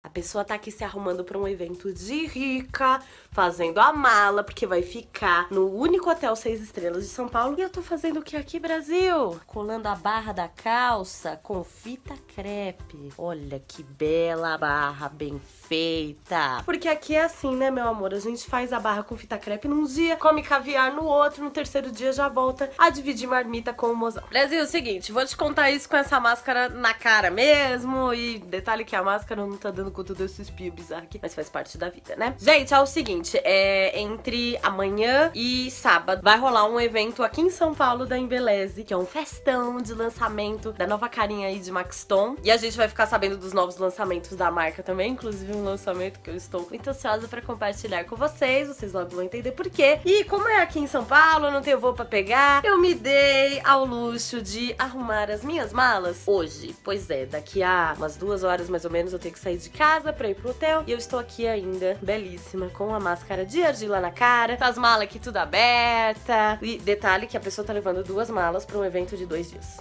A pessoa tá aqui se arrumando pra um evento de rica, fazendo a mala, porque vai ficar no único hotel 6 estrelas de São Paulo. E eu tô fazendo o que aqui, Brasil? Colando a barra da calça com fita crepe. Olha que bela barra, bem feita. Porque aqui é assim, né, meu amor? A gente faz a barra com fita crepe num dia, come caviar no outro, no terceiro dia já volta a dividir marmita com o mozão. Brasil, é o seguinte, vou te contar isso com essa máscara na cara mesmo. E detalhe que a máscara não tá dando conta desse espinho bizarro aqui, mas faz parte da vida, né? Gente, é o seguinte, entre amanhã e sábado vai rolar um evento aqui em São Paulo da Embeleze, que é um festão de lançamento da nova carinha aí de Maxton. E a gente vai ficar sabendo dos novos lançamentos da marca também, inclusive um lançamento que eu estou muito ansiosa pra compartilhar com vocês logo vão entender por quê. E como é aqui em São Paulo, eu não tenho voo pra pegar, eu me dei ao luxo de arrumar as minhas malas hoje. Pois é, daqui a umas 2 horas mais ou menos eu tenho que sair de casa pra ir pro hotel. E eu estou aqui ainda, belíssima, com a máscara de argila na cara, com as malas aqui tudo aberta. E detalhe que a pessoa tá levando 2 malas pra um evento de 2 dias.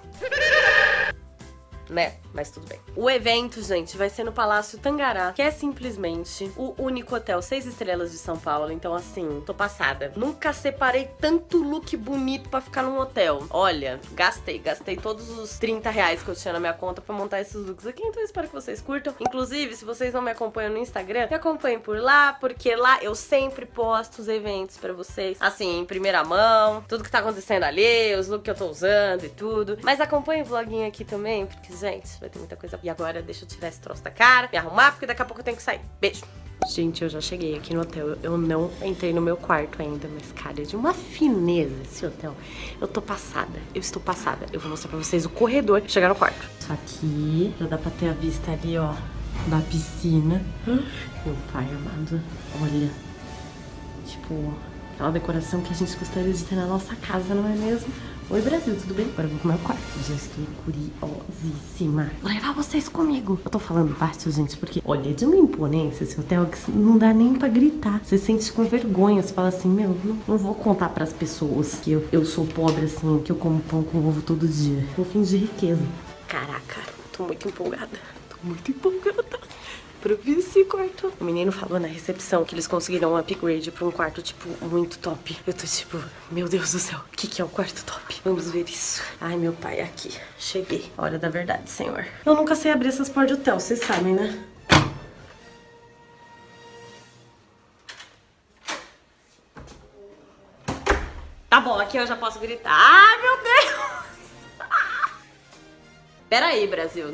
Né? Mas tudo bem. O evento, gente, vai ser no Palácio Tangará, que é simplesmente o único hotel 6 estrelas de São Paulo. Então, assim, tô passada. Nunca separei tanto look bonito pra ficar num hotel. Olha, gastei todos os 30 reais que eu tinha na minha conta pra montar esses looks aqui. Então, eu espero que vocês curtam. Inclusive, se vocês não me acompanham no Instagram, me acompanhem por lá, porque lá eu sempre posto os eventos pra vocês, assim, em primeira mão, tudo que tá acontecendo ali, os looks que eu tô usando e tudo. Mas acompanhem o vloguinho aqui também, porque gente, vai ter muita coisa. E agora deixa eu tirar esse troço da cara, me arrumar, porque daqui a pouco eu tenho que sair. Beijo! Gente, eu já cheguei aqui no hotel. Eu não entrei no meu quarto ainda, mas, cara, é de uma fineza esse hotel. Eu tô passada. Eu estou passada. Eu vou mostrar pra vocês o corredor e chegar no quarto. Isso aqui, já dá pra ter a vista ali, ó, da piscina. Meu pai amado, olha. Tipo, aquela decoração que a gente gostaria de ter na nossa casa, não é mesmo? Oi, Brasil, tudo bem? Agora eu vou pro meu quarto. Já estou curiosíssima. Vou levar vocês comigo. Eu tô falando baixo, gente, porque, olha, é de uma imponência esse hotel que não dá nem pra gritar. Você sente com vergonha. Você fala assim, meu, não vou contar pras pessoas que eu sou pobre, assim, que eu como pão com ovo todo dia. Vou fingir riqueza. Caraca, tô muito empolgada. Pro vice-quarto. O menino falou na recepção que eles conseguiram um upgrade pra um quarto, tipo, muito top. Eu tô tipo, meu Deus do céu, o que é o quarto top? Vamos ver isso. Ai, meu pai, aqui. Cheguei. Hora da verdade, senhor. Eu nunca sei abrir essas portas de hotel, vocês sabem, né? Tá bom, aqui eu já posso gritar. Ai, meu Deus! Peraí, Brasil,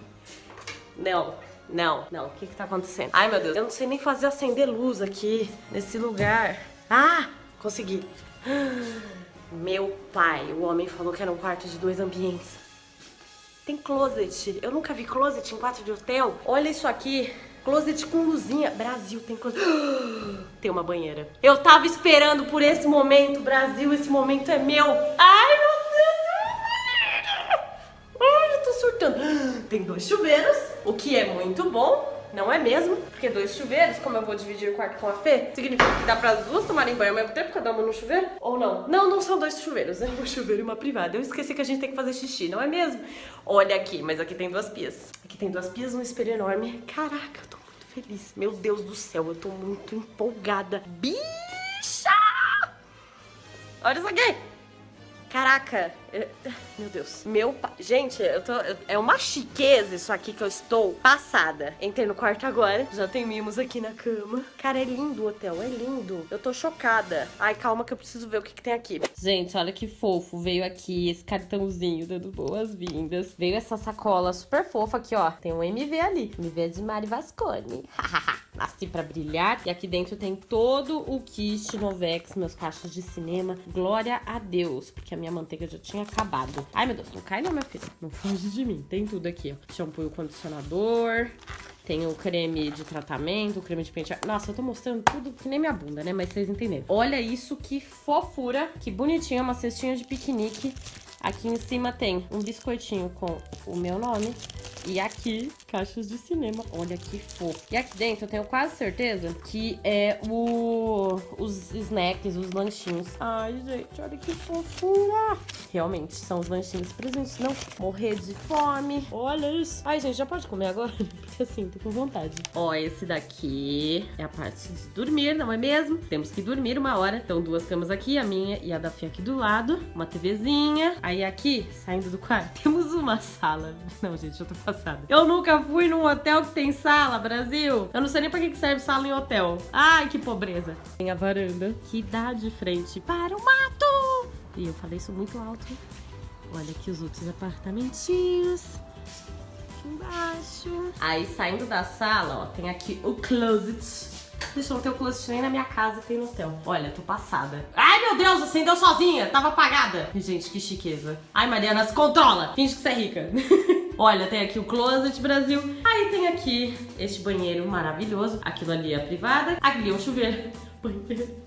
Não, o que tá acontecendo? Ai, meu Deus, eu não sei nem fazer acender luz aqui, nesse lugar. Ah, consegui. Meu pai, o homem falou que era um quarto de 2 ambientes. Tem closet. Eu nunca vi closet em quarto de hotel. Olha isso aqui. Closet com luzinha. Brasil, tem closet. Tem uma banheira. Eu tava esperando por esse momento, Brasil. Esse momento é meu. Ai, meu Deus. Ai, eu tô surtando. Tem 2 chuveiros, o que é muito bom. Não é mesmo? Porque 2 chuveiros, como eu vou dividir o quarto com a Fê, significa que dá para as 2 tomarem banho ao mesmo tempo, cada uma no chuveiro? Ou não? Não são 2 chuveiros, é um chuveiro e uma privada. Eu esqueci que a gente tem que fazer xixi, não é mesmo? Olha aqui, mas aqui tem 2 pias. Aqui tem 2 pias, um espelho enorme. Caraca, eu tô muito feliz. Meu Deus do céu, eu tô muito empolgada. Bicha! Olha isso aqui! Caraca, meu Deus, meu pai, gente, é uma chiqueza isso aqui que eu estou passada. Entrei no quarto agora, já tem mimos aqui na cama. Cara, é lindo o hotel, é lindo. Eu tô chocada. Ai, calma que eu preciso ver o que tem aqui. Gente, olha que fofo, veio aqui esse cartãozinho dando boas-vindas. Veio essa sacola super fofa aqui, ó. Tem um MV ali, MV é de Mari Vasconi. Nasci pra brilhar. E aqui dentro tem todo o kit Novex, meus cachos de cinema. Glória a Deus, porque a minha manteiga já tinha acabado. Ai, meu Deus, não cai não, minha filha. Não foge de mim. Tem tudo aqui, ó. Shampoo e o condicionador. Tem o creme de tratamento, o creme de pentear. Nossa, eu tô mostrando tudo que nem minha bunda, né? Mas vocês entenderam. Olha isso, que fofura. Que bonitinho, uma cestinha de piquenique. Aqui em cima tem um biscoitinho com o meu nome. E aqui, caixas de cinema. Olha que fofo. E aqui dentro eu tenho quase certeza que é os snacks, os lanchinhos. Ai, gente, olha que fofura. Realmente, são os lanchinhos pra gente não morrer de fome. Olha isso. Ai, gente, já pode comer agora? Porque assim, tô com vontade. Ó, esse daqui é a parte de dormir, não é mesmo? Temos que dormir 1 hora. Então, 2 camas aqui, a minha e a da Fia aqui do lado. Uma TVzinha. Aí aqui, saindo do quarto, temos uma sala. Não, gente, eu tô passada. Eu nunca fui num hotel que tem sala, Brasil. Eu não sei nem pra que serve sala em hotel. Ai, que pobreza. Tem a varanda que dá de frente para o mato. E eu falei isso muito alto. Olha aqui os outros apartamentinhos. Aqui embaixo. Aí, saindo da sala, ó, tem aqui o closet. Deixa eu não ter o closet nem na minha casa, tem no hotel. Olha, tô passada. Ai, meu Deus, acendeu sozinha. Tava apagada. Gente, que chiqueza. Ai, Mariana, se controla. Finge que você é rica. Olha, tem aqui o closet, Brasil. Aí tem aqui este banheiro maravilhoso. Aquilo ali é a privada. Ali é o chuveiro. Banheiro.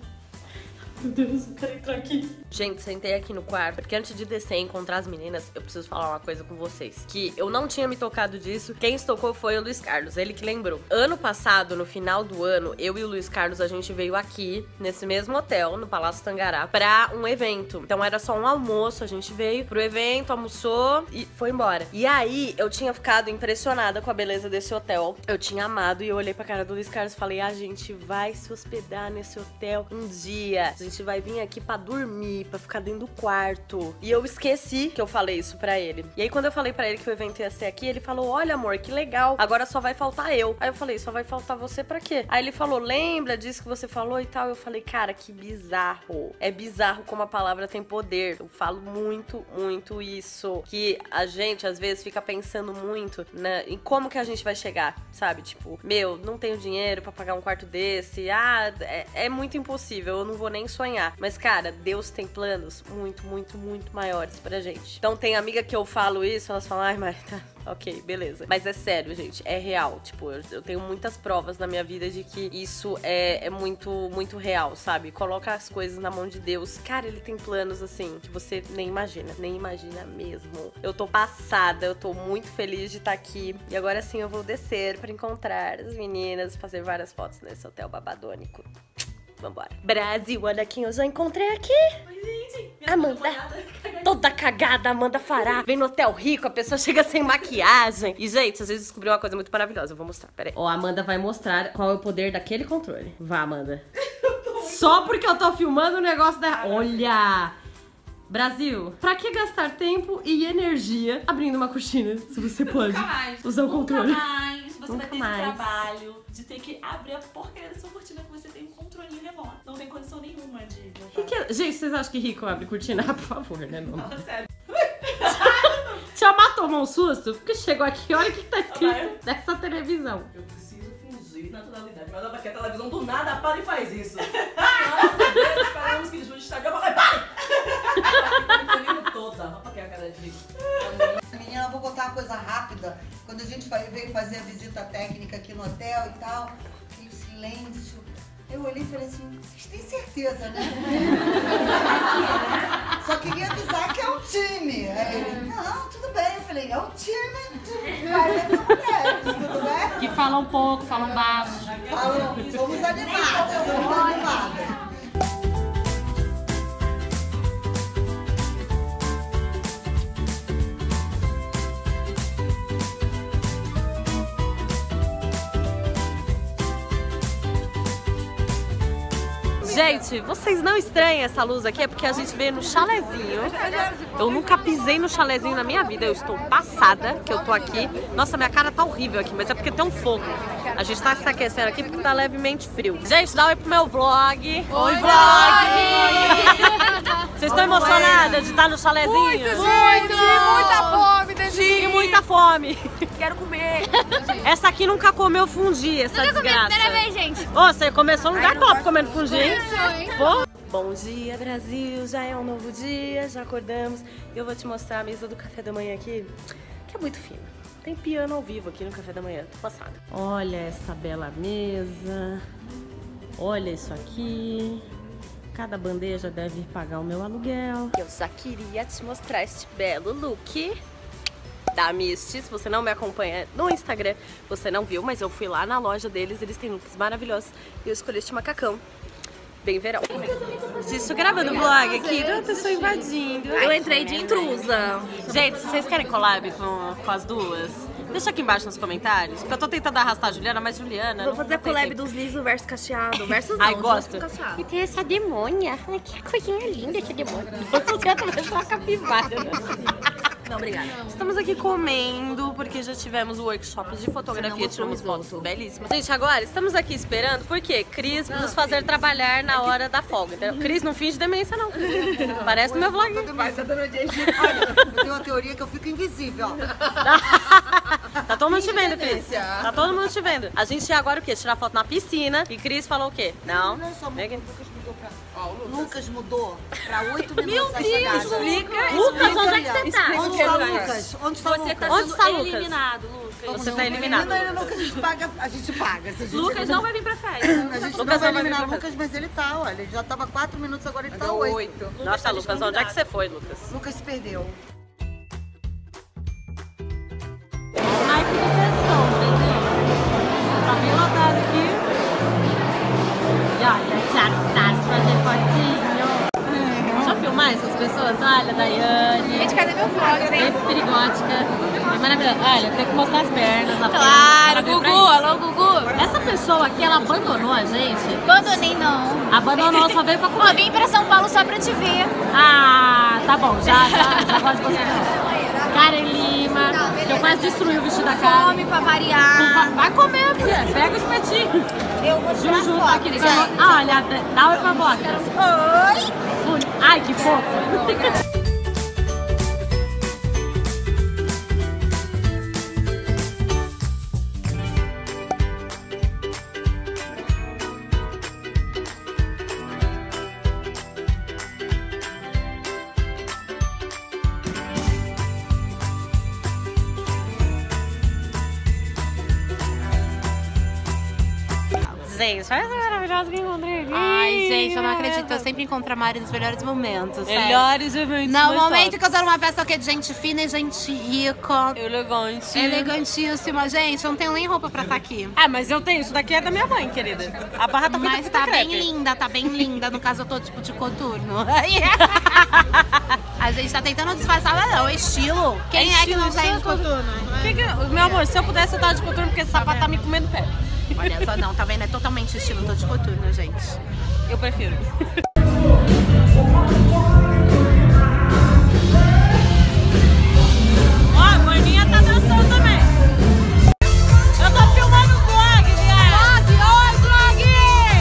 Meu Deus, eu quero entrar aqui. Gente, sentei aqui no quarto, porque antes de descer e encontrar as meninas, eu preciso falar uma coisa com vocês. Que eu não tinha me tocado disso, quem se tocou foi o Luiz Carlos, ele que lembrou. Ano passado, no final do ano, eu e o Luiz Carlos, a gente veio aqui, nesse mesmo hotel, no Palácio Tangará, pra um evento. Então era só um almoço, a gente veio pro evento, almoçou e foi embora. E aí, eu tinha ficado impressionada com a beleza desse hotel. Eu tinha amado e eu olhei pra cara do Luiz Carlos e falei, a gente vai se hospedar nesse hotel um dia. A gente vai vir aqui pra dormir, pra ficar dentro do quarto. E eu esqueci que eu falei isso pra ele. E aí, quando eu falei pra ele que o evento ia ser aqui, ele falou, olha, amor, que legal. Agora só vai faltar eu. Aí eu falei, só vai faltar você pra quê? Aí ele falou, lembra disso que você falou e tal? Eu falei, cara, que bizarro. É bizarro como a palavra tem poder. Eu falo muito, muito isso. Que a gente, às vezes, fica pensando muito em como que a gente vai chegar, sabe? Tipo, meu, não tenho dinheiro pra pagar um quarto desse. Ah, é muito impossível. Eu não vou nem sonhar. Mas, cara, Deus tem planos muito, muito, muito maiores pra gente. Então, tem amiga que eu falo isso, elas falam, ai, mas tá, ok, beleza. Mas é sério, gente, é real. Tipo, eu tenho muitas provas na minha vida de que isso é muito, muito real, sabe? Coloca as coisas na mão de Deus. Cara, ele tem planos, assim, que você nem imagina mesmo. Eu tô passada, eu tô muito feliz de estar aqui. E agora sim eu vou descer pra encontrar as meninas, fazer várias fotos nesse hotel babadônico. Vambora. Brasil, olha quem eu já encontrei aqui. Oi, gente. Amanda. Toda cagada, Amanda Fará. Vem no hotel rico, a pessoa chega sem maquiagem. E, gente, vocês descobriram uma coisa muito maravilhosa. Eu vou mostrar, peraí. Ó, a Amanda vai mostrar qual é o poder daquele controle. Vá, Amanda. Só porque eu tô filmando o negócio da... Olha! Brasil, pra que gastar tempo e energia abrindo uma cortina se você pode usar o controle? Nunca mais. Você vai ter esse trabalho de ter que abrir a porcaria da sua cortina que você tem um controlinho remoto. Não tem condição nenhuma de botar. Gente, vocês acham que rico abre cortina? Ah, por favor, né, meu amor? Fala sério. Tia Má tomou um susto porque chegou aqui, olha o que tá escrito nessa televisão. Eu preciso fingir naturalidade, mas aqui a televisão do nada para e faz isso. Nossa, Deus, esperamos que o juiz está de... Eu falei, pare! Eu tô entendendo toda. Olha pra que a cara de... Menina, eu vou botar uma coisa rápida. Quando a gente veio fazer a visita técnica aqui no hotel e tal, e o silêncio, eu olhei e falei assim, vocês têm certeza, né? Só queria avisar que é um time. Aí ele, não, tudo bem. Eu falei, é um time de 40 mulheres, tudo bem? Que falam pouco, falam baixo. Falam, somos animadas, somos animadas. Gente, vocês não estranham essa luz aqui? É porque a gente veio no chalezinho. Eu nunca pisei no chalezinho na minha vida. Eu estou passada que eu tô aqui. Nossa, minha cara tá horrível aqui, mas é porque tem um fogo. A gente tá se aquecendo aqui porque tá levemente frio. Gente, dá um oi pro meu vlog. Oi, vlog! Vocês estão emocionadas de estar no chalezinho? Muito, gente! Muita fome, Dedinho! E muita fome. Quero comer! Essa aqui nunca comeu fundi, essa desgraça. Primeira vez, gente! Ô, você começou num lugar top comendo fundi, hein? hein? Pô. Bom dia, Brasil! Já é um novo dia, já acordamos. E eu vou te mostrar a mesa do café da manhã aqui, que é muito fina. Tem piano ao vivo aqui no café da manhã, tô passada. Olha esta bela mesa. Olha isso aqui. Cada bandeja deve pagar o meu aluguel. Eu já queria te mostrar este belo look. da Misty. Se você não me acompanha no Instagram, você não viu, mas eu fui lá na loja deles, eles têm looks maravilhosos e eu escolhi este macacão. Bem verão. Estou gravando vlog aqui, uma pessoa invadindo. Eu entrei de intrusa. Gente, se vocês querem collab com as duas, deixa aqui embaixo nos comentários, porque eu tô tentando arrastar a Juliana, mas Juliana... Vou fazer a collab dos liso versus cacheado. Versus não, ai, gosto. cacheado. E tem essa demônia. Ai, que coisinha linda essa demônia. Você já começou a capivara. Não, obrigada. Estamos aqui comendo, porque já tivemos o workshop de fotografia, tiramos fotos belíssimas. Gente, agora estamos aqui esperando, porque Cris nos fazer trabalhar na hora da folga, entendeu? Cris, não finge demência, não. Parece no meu vlog. Olha, eu tenho uma teoria que eu fico invisível. Tá todo mundo te vendo, Cris. Tá todo mundo te vendo. A gente ia agora o quê? Tirar foto na piscina. E Cris falou o quê? Não. Lucas mudou pra 8 minutos. Meu Deus, Explica. Lucas, onde é que você tá? Onde está Lucas? Onde está Você Lucas? tá Onde está sendo Lucas? eliminado, Lucas. Você tá eliminado. Não, que a gente paga. A gente paga. Se a gente Lucas não vai vir pra festa. A gente Lucas não não vai vai eliminar vir pra Lucas, mas ele tá, olha. Ele já tava 4 minutos, agora ele tá 8. Nossa, Lucas, onde é que você foi, Lucas? Lucas se perdeu. Ai, que diversão, entendeu? Tá bem lotado aqui. E olha, Thiago tá fazer fotinho. Deixa eu filmar essas pessoas. Olha, Daiane. Gente, cadê meu vlog, Bem perigótica. É maravilhosa. Olha, tem que mostrar as pernas. A Claro, perna, Gugu, alô, Gugu. essa pessoa aqui, ela abandonou a gente. Abandonei não. Abandonou, só veio pra Ó, comer. vim pra São Paulo só pra te ver. Ah, tá bom, já gosto de você. Karen Lima, que eu quase destruí o vestido da Karen. Fome pra variar. Vai comer, filha. Pega os petinhos. Eu vou tirar Juju tá foto, aqui. gente. Ah, olha, dá oi pra boca. Oi. Ai, que fofa. Gente, olha essa maravilhosa que eu encontrei aqui. Ai, gente, eu não acredito. Eu sempre encontro a Mari nos melhores momentos. sério. Melhores momentos. No momento que eu tô numa festa que é de gente fina e gente rica. Elegante. Elegantíssima. Gente, eu não tenho nem roupa pra estar aqui. Ah, mas eu tenho. Isso daqui é da minha mãe, querida. A barra tá feita Mas com tá crepe. bem linda, tá bem linda. No caso, eu tô tipo de coturno. A gente tá tentando disfarçar, mas não, estilo. Quem é que não tá de coturno? Meu amor, se eu pudesse eu tava de coturno, porque esse sapato tá me comendo pé. Olha só, não, tá vendo? É totalmente estilo, tô de coturno, gente. Eu prefiro. Ó, a Gorninha tá dançando também. Eu tô filmando o vlog, viado. Oi, vlog!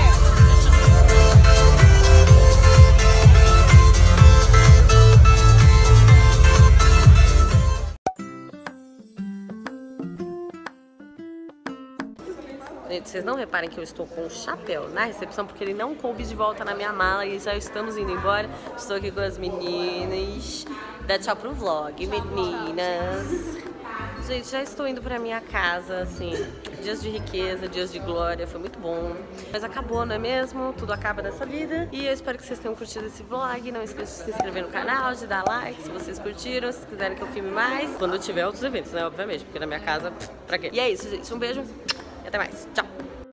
Gente, vocês não reparem que eu estou com um chapéu na recepção porque ele não coube de volta na minha mala e já estamos indo embora. Estou aqui com as meninas. Dá tchau pro vlog, meninas. Gente, já estou indo pra minha casa, assim, dias de riqueza, dias de glória, foi muito bom. Mas acabou, não é mesmo? Tudo acaba nessa vida. E eu espero que vocês tenham curtido esse vlog. Não esqueça de se inscrever no canal, de dar like se vocês curtiram, se quiserem que eu filme mais. Quando eu tiver outros eventos, né, obviamente, porque na minha casa, pra quê? E é isso, gente. Um beijo e até mais. Tchau!